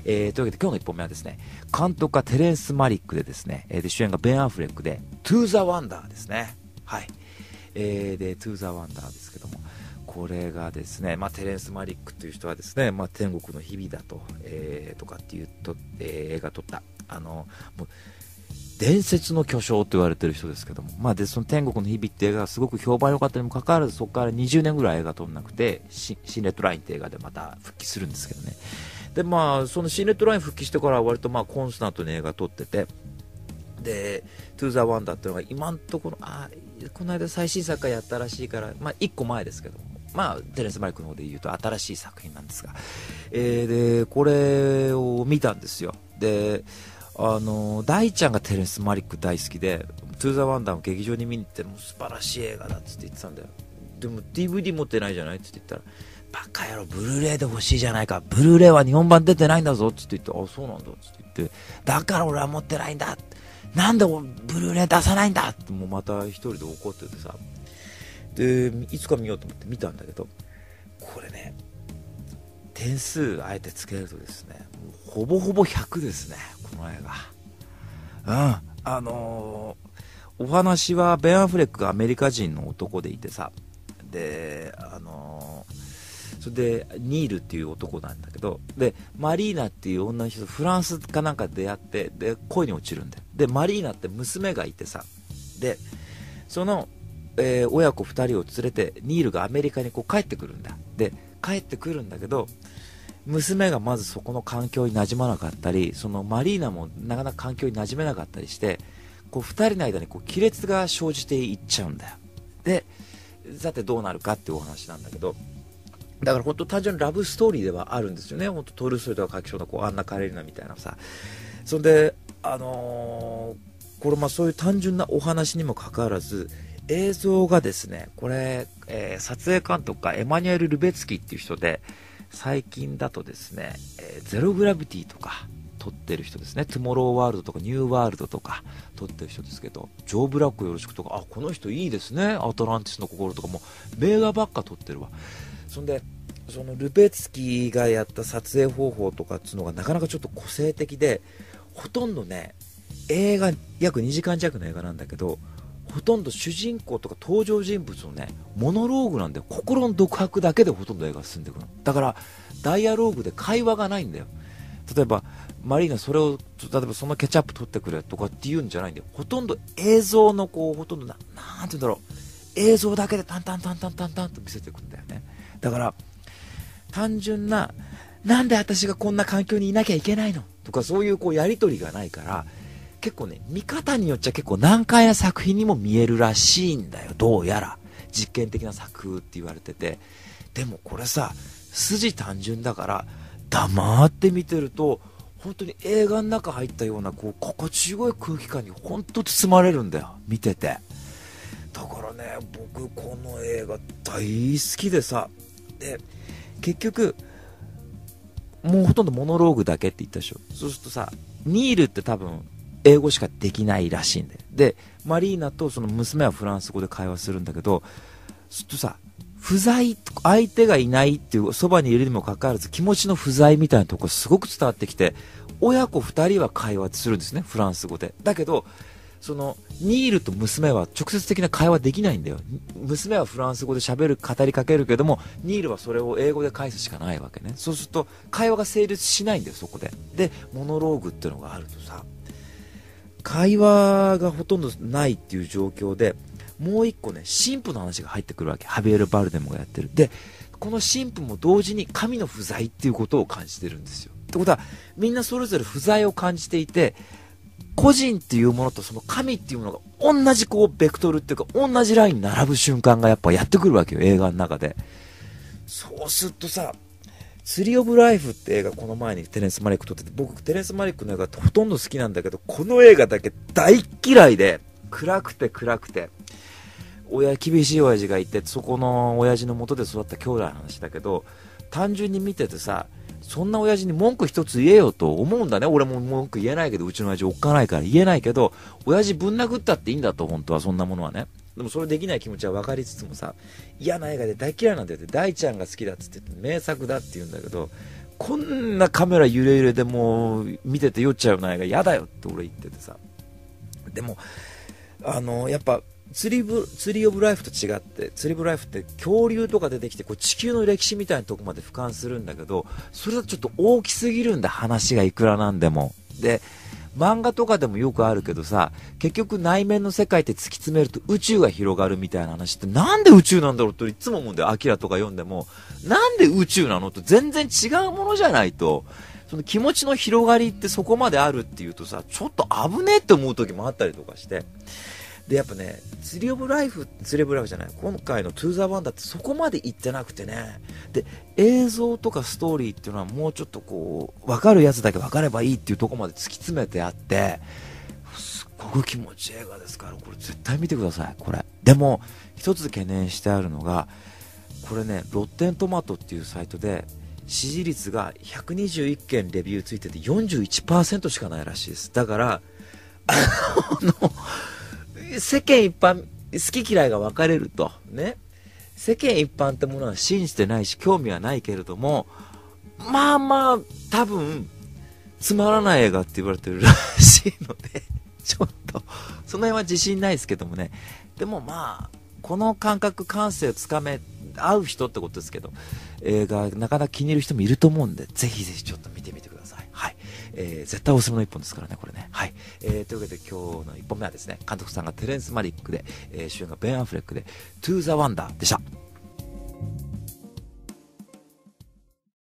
というわけで今日の1本目はですね、監督がテレンス・マリックでですね、で主演がベン・アフレックで、トゥー・ザ・ワンダーですね。はい。で、トゥー・ザ・ワンダーですけども、これがですね、テレンス・マリックという人はですね、天国の日々だと、とかっていうと、映画撮った、もう伝説の巨匠と言われてる人ですけども、でその天国の日々って映画がすごく評判良かったにもかかわらず、そこから20年ぐらい映画撮んなくて、シン・レッドラインって映画でまた復帰するんですけどね。でそのシン・レッドライン復帰してからは割とコンスタントに映画撮ってて、でトゥー・ザ・ワンダーっていうのが今のところこの間最新作がやったらしいから、1個前ですけども、テレンス・マリックの方で言うと新しい作品なんですが、でこれを見たんですよ。で大ちゃんがテレンス・マリック大好きで、トゥー・ザ・ワンダーを劇場に見に行って、もう素晴らしい映画だっつって言ってたんだよ。でも DVD 持ってないじゃないって言ったら、バカ野郎ブルーレイで欲しいじゃないか、ブルーレイは日本版出てないんだぞって言って、あ、そうなんだって言って、だから俺は持ってないんだ、なんでブルーレイ出さないんだって、もうまた一人で怒っててさ、でいつか見ようと思って見たんだけど、これね、点数あえてつけるとですね、もうほぼほぼ100ですね、この映画。お話はベン・アフレックがアメリカ人の男でいてさ、でそれでニールっていう男なんだけど、でマリーナっていう女の人とフランスかなんか出会って、で恋に落ちるんだよ。でマリーナって娘がいてさ、でその、親子2人を連れてニールがアメリカに帰ってくるんだ。で帰ってくるんだけど、娘がまずそこの環境に馴染まなかったり、そのマリーナもなかなか環境に馴染めなかったりして、2人の間に亀裂が生じていっちゃうんだよ。でさてどうなるかっていうお話なんだけど、だから本当単純にラブストーリーではあるんですよね。本当トルストイとか書きそうなアンナ・カレリナみたいなさ。それでこれそういう単純なお話にもかかわらず、映像がですね、これ、撮影監督がエマニュエル・ルベツキっていう人で、最近だとですね、ゼログラビティとか撮ってる人ですね。トゥモローワールドとかニューワールドとか撮ってる人ですけど、ジョー・ブラックよろしくとか、この人いいですね、アトランティスの心とか、も名画ばっか撮ってるわ。そんでそのルベツキがやった撮影方法とかっていうのがなかなかちょっと個性的で、ほとんどね、映画約2時間弱の映画なんだけど、ほとんど主人公とか登場人物のねモノローグなんだよ。心の独白だけでほとんど映画進んでいくの。だからダイアローグで会話がないんだよ。例えばマリーナそれを、例えばそのケチャップ取ってくれとかって言うんじゃないんだよ。ほとんど映像のほとんどなんて言うんだろう、映像だけでタンタンタンタンタンタンと見せていくんだよね。だから単純な、なんで私がこんな環境にいなきゃいけないのとか、そういうやり取りがないから、結構ね、見方によっちゃ結構難解な作品にも見えるらしいんだよ。どうやら実験的な作風って言われてて、でもこれさ、筋単純だから黙って見てると本当に映画の中入ったような心地よい空気感に本当包まれるんだよ、見てて。だからね、僕この映画大好きでさ、で結局もうほとんどモノローグだけって言ったでしょ。そうするとさ、ニールって多分英語しかできないらしいんだよ。でマリーナとその娘はフランス語で会話するんだけど、するとさ、不在、相手がいないっていうそばにいるにもかかわらず気持ちの不在みたいなところすごく伝わってきて、親子2人は会話するんですね、フランス語で。だけどそのニールと娘は直接的な会話できないんだよ。娘はフランス語で語りかけるけども、ニールはそれを英語で返すしかないわけね。そうすると会話が成立しないんだよ、そこで。でモノローグっていうのがあるとさ、会話がほとんどないっていう状況で、もう一個ね、神父の話が入ってくるわけ。ハビエル・バルデムがやってる。でこの神父も同時に神の不在っていうことを感じてるんですよ。ってことはみんなそれぞれ不在を感じていて、個人っていうものとその神っていうものが同じベクトルっていうか同じラインに並ぶ瞬間がやっぱやってくるわけよ、映画の中で。そうするとさ、ツリー・オブ・ライフって映画この前にテレンス・マリック撮ってて、僕テレンス・マリックの映画ってほとんど好きなんだけど、この映画だけ大嫌いで、暗くて厳しい親父がいて、そこの親父の元で育った兄弟の話だけど、単純に見ててさ、そんな親父に文句一つ言えよと思うんだね。俺も文句言えないけど、うちの親父おっかないから言えないけど、親父ぶん殴ったっていいんだと、本当はそんなものはね。でもそれできない気持ちは分かりつつもさ、嫌な映画で大嫌いなんだよって、大ちゃんが好きだっつって名作だって言うんだけど、 こんなカメラ揺れ揺れでもう見てて酔っちゃうような映画嫌だよって俺言っててさ。でもやっぱツリーオブライフと違って、ツリーオブライフって恐竜とか出てきてこう地球の歴史みたいなとこまで俯瞰するんだけど、それだとちょっと大きすぎるんだ、話がいくらなんでも。で漫画とかでもよくあるけどさ、結局内面の世界って突き詰めると宇宙が広がるみたいな話って、なんで宇宙なんだろうっていつも思うんだよ。アキラとか読んでもなんで宇宙なのと、全然違うものじゃないと、その気持ちの広がりってそこまであるっていうとさ、ちょっと危ねえって思う時もあったりとかして、でやっぱね、ツリーオブライフじゃない、今回のトゥーザワンダーってそこまで行ってなくてね。で映像とかストーリーっていうのはもうちょっとこう分かるやつだけ分かればいいっていうところまで突き詰めてあって、すっごく気持ちいい映画ですから、これ絶対見てください。これでも一つ懸念してあるのが、これね、ロッテントマトっていうサイトで支持率が121件レビューついてて 41% しかないらしいです。だから世間一般好き嫌いが分かれるとね。世間一般ってものは信じてないし興味はないけれども、まあまあ多分つまらない映画って言われてるらしいのでちょっとその辺は自信ないですけどもね。でもまあこの感性をつかめ合う人ってことですけど、映画なかなか気に入る人もいると思うんで、ぜひぜひちょっと見てみてください。はい、絶対おすすめの一本ですからね、これね。はい、というわけで今日の一本目はですね、監督さんがテレンス・マリックで、主演がベン・アフレックでトゥー・ザ・ワンダーでした。